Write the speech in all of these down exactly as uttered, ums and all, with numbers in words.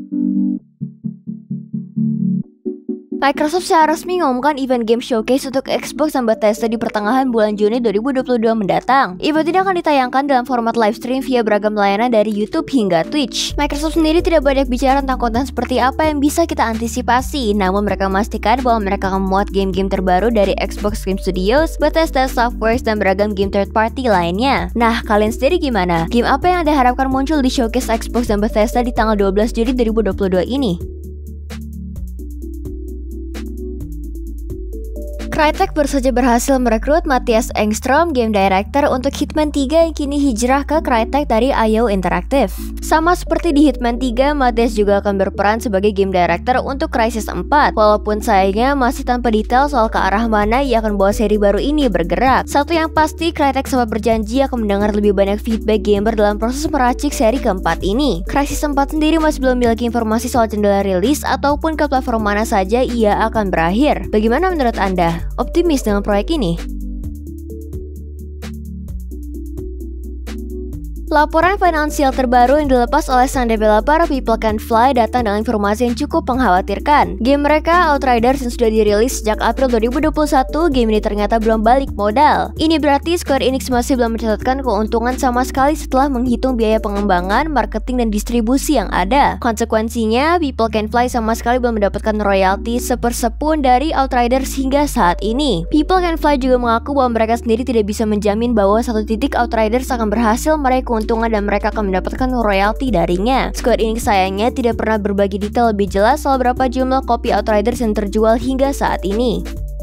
Microsoft secara resmi mengumumkan event game showcase untuk Xbox dan Bethesda di pertengahan bulan Juni dua ribu dua puluh dua mendatang. Event ini akan ditayangkan dalam format live stream via beragam layanan dari YouTube hingga Twitch. Microsoft sendiri tidak banyak bicara tentang konten seperti apa yang bisa kita antisipasi, namun mereka memastikan bahwa mereka akan memuat game-game terbaru dari Xbox Game Studios, Bethesda Softworks, dan beragam game third party lainnya. Nah, kalian sendiri gimana? Game apa yang Anda harapkan muncul di showcase Xbox dan Bethesda di tanggal dua belas Juni dua ribu dua puluh dua ini? Crytek baru saja berhasil merekrut Mattias Engström, Game Director untuk Hitman tiga yang kini hijrah ke Crytek dari I O Interactive. Sama seperti di Hitman tiga, Mattias juga akan berperan sebagai Game Director untuk Crysis empat. Walaupun sayangnya masih tanpa detail soal ke arah mana ia akan bawa seri baru ini bergerak. Satu yang pasti, Crytek sempat berjanji akan mendengar lebih banyak feedback gamer dalam proses meracik seri keempat ini. Crysis empat sendiri masih belum memiliki informasi soal jendela rilis ataupun ke platform mana saja ia akan berakhir. Bagaimana menurut Anda? Optimis dengan proyek ini? Laporan finansial terbaru yang dilepas oleh sang developer People Can Fly datang dengan informasi yang cukup mengkhawatirkan. Game mereka Outriders yang sudah dirilis sejak April dua ribu dua puluh satu, game ini ternyata belum balik modal. Ini berarti Square Enix masih belum mencatatkan keuntungan sama sekali setelah menghitung biaya pengembangan, marketing, dan distribusi yang ada. Konsekuensinya, People Can Fly sama sekali belum mendapatkan royalti sepersepun dari Outriders hingga saat ini. People Can Fly juga mengaku bahwa mereka sendiri tidak bisa menjamin bahwa satu titik Outriders akan berhasil meraih keuntungan dan mereka akan mendapatkan royalti darinya. Square Enix sayangnya tidak pernah berbagi detail lebih jelas soal berapa jumlah kopi Outriders yang terjual hingga saat ini.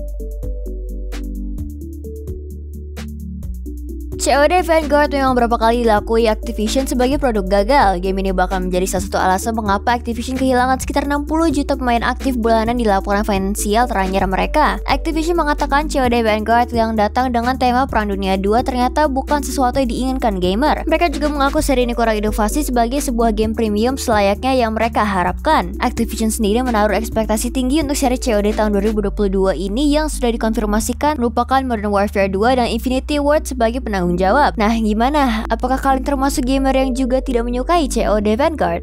C O D Vanguard memang beberapa kali dilakui Activision sebagai produk gagal. Game ini bahkan menjadi salah satu alasan mengapa Activision kehilangan sekitar enam puluh juta pemain aktif bulanan di laporan finansial terakhir mereka. Activision mengatakan C O D Vanguard yang datang dengan tema Perang Dunia dua ternyata bukan sesuatu yang diinginkan gamer. Mereka juga mengaku seri ini kurang inovasi sebagai sebuah game premium selayaknya yang mereka harapkan. Activision sendiri menaruh ekspektasi tinggi untuk seri C O D tahun dua ribu dua puluh dua ini yang sudah dikonfirmasikan merupakan Modern Warfare dua dan Infinity Ward sebagai penanggung jawab. Nah, gimana? Apakah kalian termasuk gamer yang juga tidak menyukai C O D Vanguard?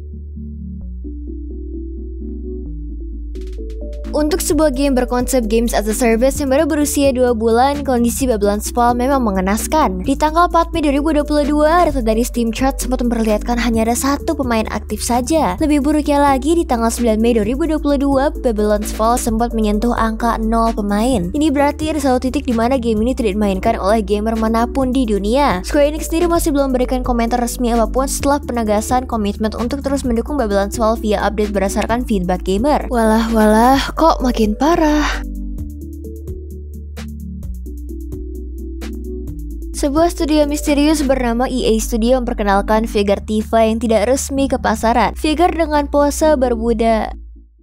Untuk sebuah game berkonsep Games as a Service yang baru berusia dua bulan, kondisi Babylon's Fall memang mengenaskan. Di tanggal empat Mei dua ribu dua puluh dua, data dari Steam Chart sempat memperlihatkan hanya ada satu pemain aktif saja. Lebih buruknya lagi, di tanggal sembilan Mei dua ribu dua puluh dua, Babylon's Fall sempat menyentuh angka nol pemain. Ini berarti ada satu titik di mana game ini tidak dimainkan oleh gamer manapun di dunia. Square Enix sendiri masih belum memberikan komentar resmi apapun setelah penegasan komitmen untuk terus mendukung Babylon's Fall via update berdasarkan feedback gamer. Walah walah, kok makin parah. Sebuah studio misterius bernama E A Studio memperkenalkan figur Tifa yang tidak resmi ke pasaran. Figur dengan pose berbuda.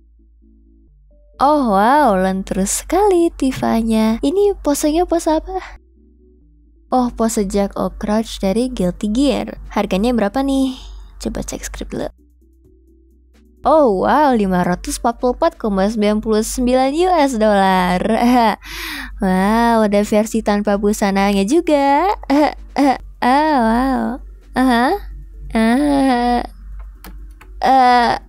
Oh wow, lentur sekali Tifanya. Ini posenya pose apa? Oh, pose Jack of Crouch dari Guilty Gear. Harganya berapa nih? Coba cek skrip dulu. Oh wow, lima ratus empat puluh empat koma sembilan sembilan U S dollar. Wow, ada versi tanpa busananya juga. Ah, wow. Aha. Ah. Uh.